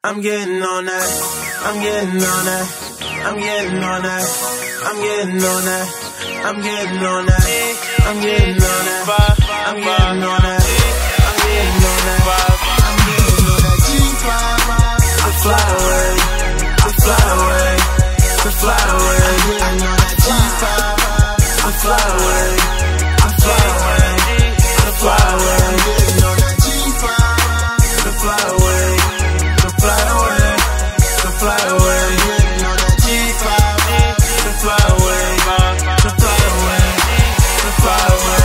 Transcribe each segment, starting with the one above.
I'm getting on that. I'm getting on that. I'm getting on that. I'm getting on that. I'm getting on that. I'm getting on that. I'm getting on that. I'm getting on that. I'm getting on that G5. I fly away. I fly away. I fly away. I'm getting on that G5. I fly away. I fly away. I fly away. I'm getting on that G5. I fly away. Fly away, to fly away, getting on that G5, to fly away, to fly away, to fly away.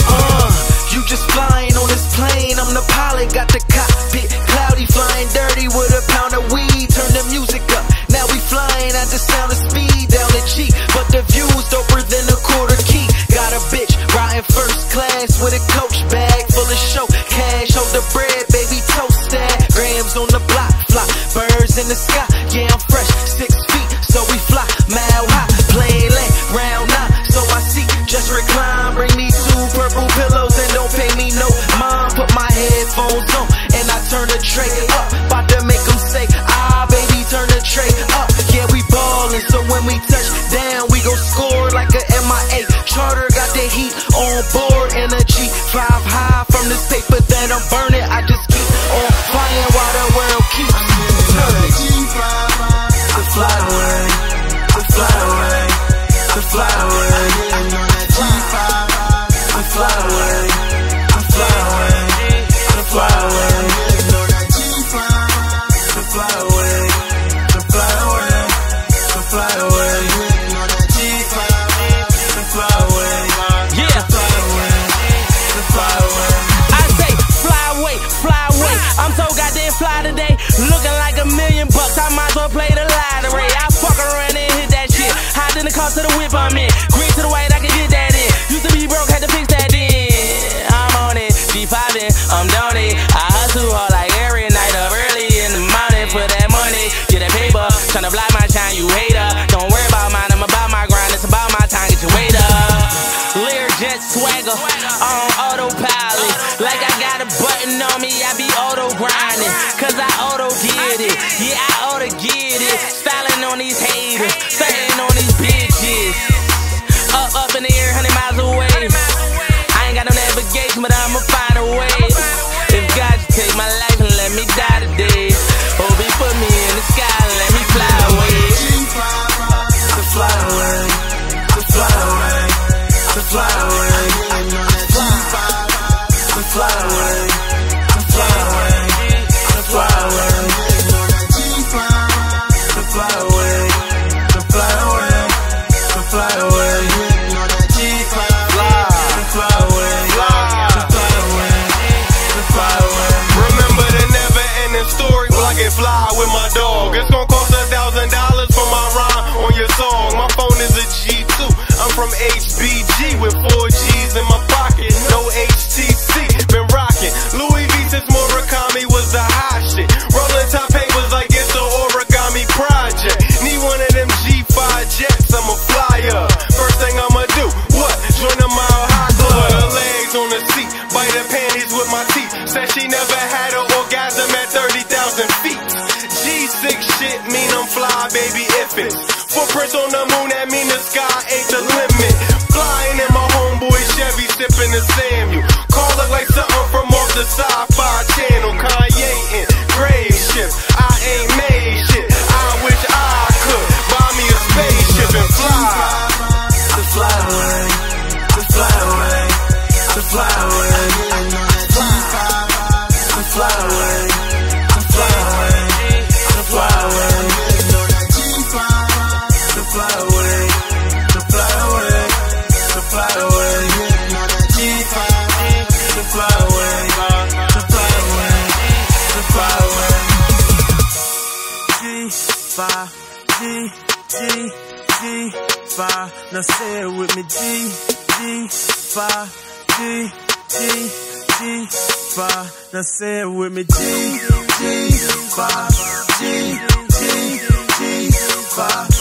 You just flying on this plane, I'm the pilot, got the cockpit cloudy, flying dirty with a pound of weed, turn the music up, now we flying at the sound of speed, down the G, but the view's doper than a quarter key, got a bitch riding first class with a coach bag full of show cash, hold the bread, baby, toast that, grams on the block. Birds in the sky, yeah, I'm fresh, 6 feet, so we fly, mile high, play land, round 9, so I see, just recline, bring me 2 purple pillows and don't pay me no mind, put my headphones on, and I turn the tray up, about to make them say, ah, baby, turn the tray up, yeah, we ballin', so when we touch down, we gon' score like a MIA, charter got the heat on board, and a G5 high from this paper that I'm burning, I just keep on flying while the world keeps turning. To fly away, to fly away, to fly away, getting on that G5. To fly away, to fly away, to fly away, getting on that G5. To fly away, to fly away, to fly away, getting on that G5. To fly away, yeah, to fly away, to fly away. I say fly away, fly away. I'm so goddamn fly today, looking like $1 million. I might as well play the lottery. I fuck around and hit that shit. Hide in the car to the whip I'm in. Green to the white, I can get that in. Used to be broke, had to fix that in. I'm on it, G5 in, I'm down it. I hustle hard like every night up early in the morning for that money. Get that paper, tryna block my shine, you hater. Don't worry about mine, I'm about my grind. It's about my time, get your weight up. Learjet swagger on autopilot. Like I got a button on me, I be auto grinding. Cause I auto get it, yeah, I oughta get it. Styling on these haters, stunting on these bitches. Up in the air, 100 miles away. I ain't got no navigation, but I'ma find a way. If God you take my life and let me die today, hope he put me in the sky and let me fly away. To fly away, to fly away, to fly away, getting on that G5. To fly away, to fly away, to fly away, getting on that G5. To fly away, to fly away, to fly away, getting on that G5. To fly away, to fly away, to fly away. Remember the never-ending story? Well, I get fly with my dog. It's gonna cost $1,000 for my rhyme on your song. My phone is a G2. I'm from HBG with 4 G's in my pocket. No HTC, been rocking. Louis V since Murakami was the hot shit. Rolling top papers like it's the origami project. Need one of them G5 jets, I'ma fly up. First thing I'ma do, what? Join the Mile High Club. Put her legs on the seat, bite her panties with my teeth. Said she never had an orgasm at 30,000 feet. G6 shit mean I'm fly, baby, if it's footprints on the moon, that mean the sky ain't the limit. Flying in my homeboy Chevy, sipping the Samuel. Car look like something from off the Sci-Fi Channel. Kanye in grave ship, I ain't made shit. I wish I could buy me a spaceship and fly. To fly away, to fly away, to fly away, getting on that G5. To fly away, to fly away, to fly away, getting on that G5. To fly away, to fly away, to fly away, getting on that G5. To fly away, to fly away, to fly away. G5, G5. Now say it with me, G5, G5. Now say it with me, G5, G5.